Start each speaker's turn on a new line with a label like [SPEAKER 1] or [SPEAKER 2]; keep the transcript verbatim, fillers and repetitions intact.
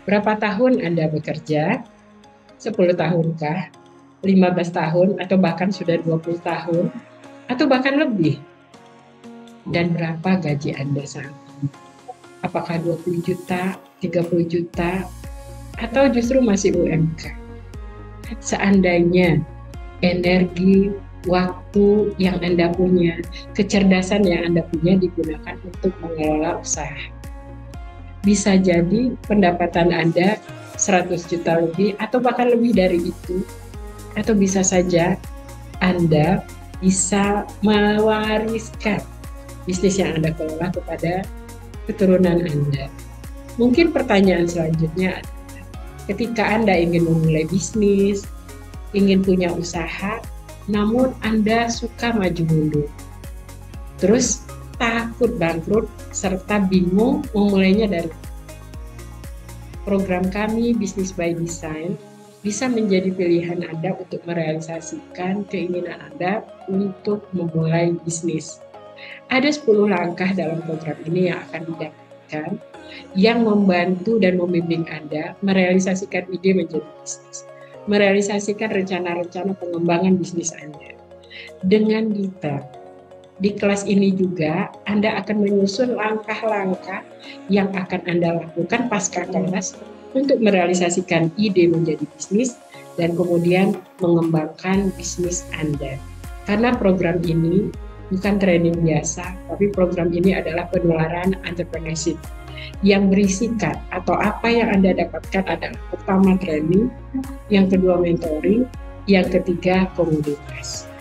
[SPEAKER 1] Berapa tahun Anda bekerja? sepuluh tahunkah? lima belas tahun? Atau bahkan sudah dua puluh tahun? Atau bahkan lebih? Dan berapa gaji Anda saat ini? Apakah dua puluh juta, tiga puluh juta, atau justru masih U M K? Seandainya energi, waktu yang Anda punya, kecerdasan yang Anda punya digunakan untuk mengelola usaha, bisa jadi pendapatan Anda seratus juta lebih atau bahkan lebih dari itu, atau bisa saja Anda bisa mewariskan bisnis yang Anda kelola kepada keturunan Anda. Mungkin pertanyaan selanjutnya adalah, ketika Anda ingin memulai bisnis, ingin punya usaha, namun Anda suka maju mundur, terus takut bangkrut serta bingung memulainya dari program kami Business by Design bisa menjadi pilihan Anda untuk merealisasikan keinginan Anda untuk memulai bisnis. Ada sepuluh langkah dalam program ini yang akan didapatkan yang membantu dan membimbing Anda merealisasikan ide menjadi bisnis, merealisasikan rencana-rencana pengembangan bisnis Anda dengan detail. Di kelas ini juga Anda akan menyusun langkah-langkah yang akan Anda lakukan pasca kelas untuk merealisasikan ide menjadi bisnis dan kemudian mengembangkan bisnis Anda. Karena program ini bukan training biasa, tapi program ini adalah penularan entrepreneurship yang berisikan atau apa yang Anda dapatkan adalah pertama training, yang kedua mentoring, yang ketiga komunitas.